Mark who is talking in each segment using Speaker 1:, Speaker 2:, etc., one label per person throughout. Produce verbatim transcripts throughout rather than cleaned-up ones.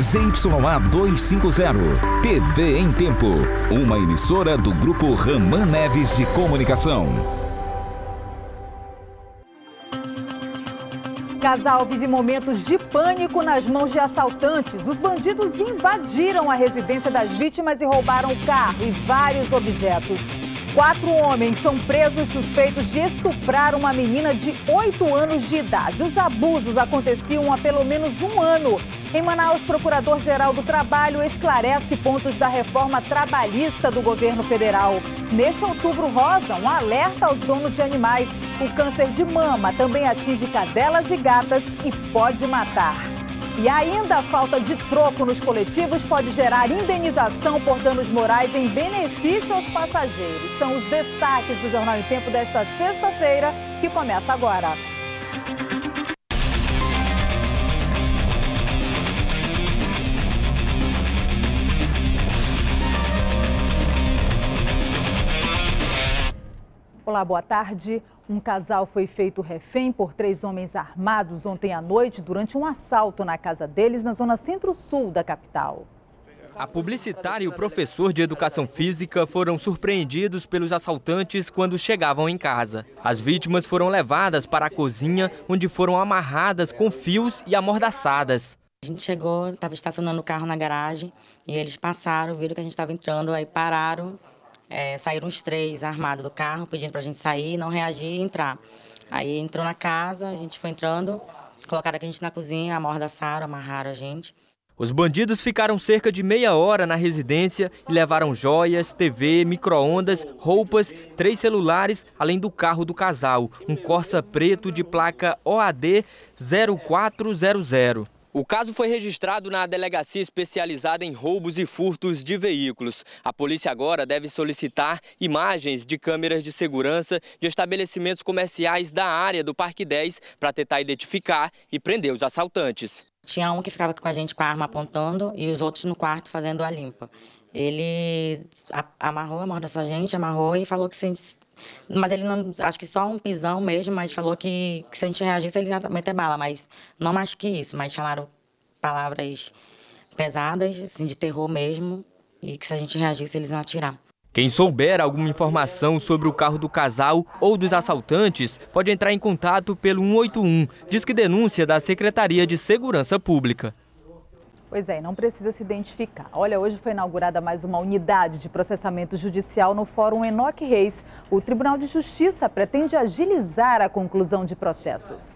Speaker 1: Z Y A duzentos e cinquenta, T V em Tempo, uma emissora do Grupo Raman Neves de Comunicação.
Speaker 2: Casal vive momentos de pânico nas mãos de assaltantes. Os bandidos invadiram a residência das vítimas e roubaram o carro e vários objetos. Quatro homens são presos suspeitos de estuprar uma menina de oito anos de idade. Os abusos aconteciam há pelo menos um ano. Em Manaus, o Procurador-Geral do Trabalho esclarece pontos da reforma trabalhista do governo federal. Neste Outubro Rosa, um alerta aos donos de animais. O câncer de mama também atinge cadelas e gatas e pode matar. E ainda a falta de troco nos coletivos pode gerar indenização por danos morais em benefício aos passageiros. São os destaques do Jornal em Tempo desta sexta-feira, que começa agora. Olá, boa tarde. Um casal foi feito refém por três homens armados ontem à noite durante um assalto na casa deles na zona centro-sul da capital.
Speaker 3: A publicitária e o professor de educação física foram surpreendidos pelos assaltantes quando chegavam em casa. As vítimas foram levadas para a cozinha, onde foram amarradas com fios e amordaçadas.
Speaker 4: A gente chegou, estava estacionando o carro na garagem e eles passaram, viram que a gente estava entrando, aí pararam. É, saíram os três armados do carro, pedindo para a gente sair, não reagir e entrar. Aí entrou na casa, a gente foi entrando, colocaram a gente na cozinha, amordaçaram, amarraram a gente.
Speaker 3: Os bandidos ficaram cerca de meia hora na residência e levaram joias, T V, micro-ondas, roupas, três celulares, além do carro do casal, um Corsa preto de placa O A D zero quatro zero zero. O caso foi registrado na Delegacia Especializada em Roubos e Furtos de Veículos. A polícia agora deve solicitar imagens de câmeras de segurança de estabelecimentos comerciais da área do Parque dez para tentar identificar e prender os assaltantes.
Speaker 4: Tinha um que ficava com a gente com a arma apontando e os outros no quarto fazendo a limpa. Ele amarrou, amordaçou a gente, amarrou e falou que se... Mas ele não, acho que só um pisão mesmo, mas falou que, que se a gente reagisse ele ia meter bala, mas não mais que isso, mas falaram palavras pesadas, assim, de terror mesmo, e que se a gente reagisse eles iam atirar.
Speaker 3: Quem souber alguma informação sobre o carro do casal ou dos assaltantes pode entrar em contato pelo um oito um, Disque Denúncia da Secretaria de Segurança Pública.
Speaker 2: Pois é, não precisa se identificar. Olha, hoje foi inaugurada mais uma unidade de processamento judicial no Fórum Enoque Reis. O Tribunal de Justiça pretende agilizar a conclusão de processos.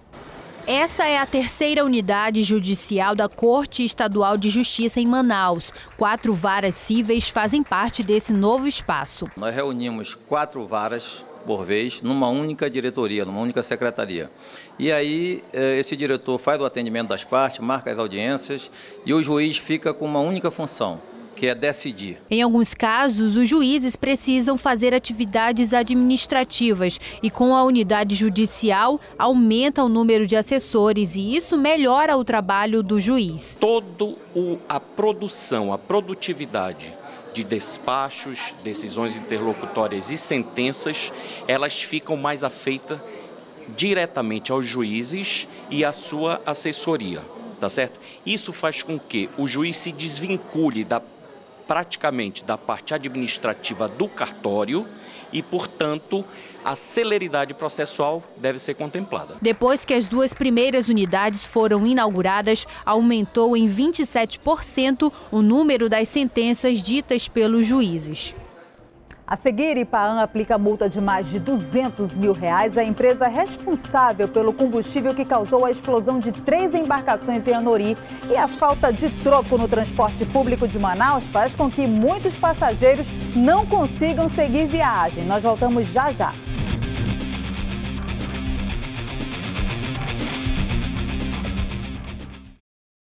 Speaker 5: Essa é a terceira unidade judicial da Corte Estadual de Justiça em Manaus. Quatro varas cíveis fazem parte desse novo espaço.
Speaker 6: Nós reunimos quatro varas por vez, numa única diretoria, numa única secretaria. E aí, esse diretor faz o atendimento das partes, marca as audiências e o juiz fica com uma única função, que é decidir.
Speaker 5: Em alguns casos, os juízes precisam fazer atividades administrativas e com a unidade judicial aumenta o número de assessores e isso melhora o trabalho do juiz.
Speaker 7: Toda a produção, a produtividade de despachos, decisões interlocutórias e sentenças, elas ficam mais afeitas diretamente aos juízes e à sua assessoria, tá certo? Isso faz com que o juiz se desvincule da, praticamente da parte administrativa do cartório e, portanto, a celeridade processual deve ser contemplada.
Speaker 5: Depois que as duas primeiras unidades foram inauguradas, aumentou em vinte e sete por cento o número das sentenças ditas pelos juízes.
Speaker 2: A seguir, Ipaam aplica multa de mais de duzentos mil reais à empresa responsável pelo combustível que causou a explosão de três embarcações em Anori. E a falta de troco no transporte público de Manaus faz com que muitos passageiros não consigam seguir viagem. Nós voltamos já já.